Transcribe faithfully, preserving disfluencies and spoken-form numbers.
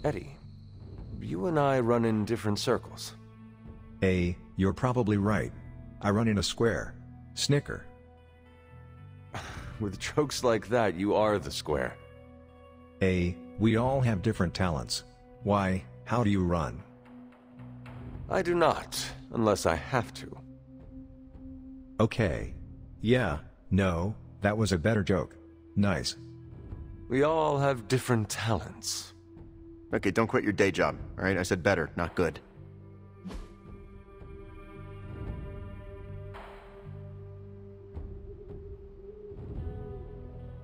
Eddie, you and I run in different circles. A, you're probably right. I run in a square. Snicker. With jokes like that, you are the square. A, we all have different talents. Why, how do you run? I do not, unless I have to. Okay. Yeah, no, that was a better joke. Nice. We all have different talents. Okay, don't quit your day job, alright? I said better, not good.